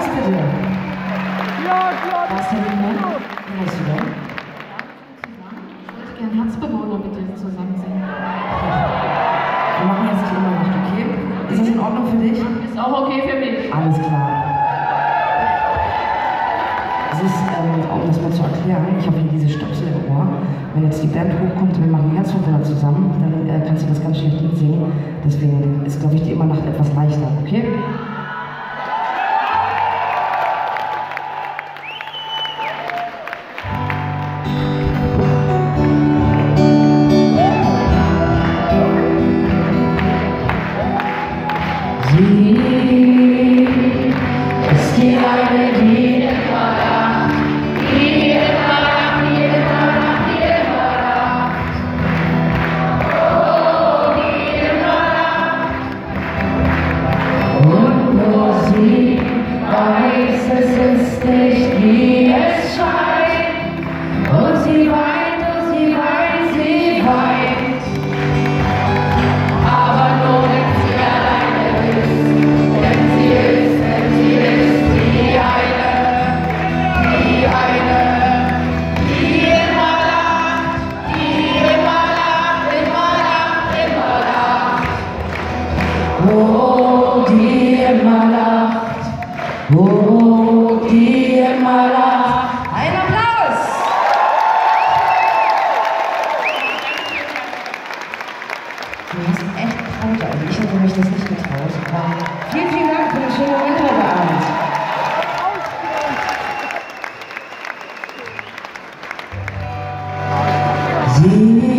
bitte. Ja, klar. Was denn denn? Wie heißt du denn? Ich würde gerne Herzbewohner bitte zusammen singen. Wir machen jetzt nicht immer Nacht, okay? Ist das in Ordnung für dich? Ist auch okay für mich. Alles klar. Es ist, um das mal zu erklären, ich habe hier diese Stöpsel im Ohr. Wenn jetzt die Band hochkommt und wir machen die Herzbewohner zusammen, dann kannst du das ganz schlecht mitsingen. Deswegen ist, glaube ich, die Immernacht etwas leichter, okay? Ist die eine, die immer lacht, die immer lacht, die immer lacht, die immer lacht. Oh, die immer lacht. Und nur sie weiß, es ist nicht, wie es scheint. Und sie weint, und sie weint, sie weint. Aber nur wenn sie alleine ist, denn sie ist die eine, die immer lacht, die immer lacht, immer lacht, immer lacht. Oh, die immer lacht, oh, die immer lacht. Ein Applaus! Du hast echt Kante, also ich hätte mich das nicht getraut. Vielen, vielen Dank für den schönen Moment heute Abend. Sie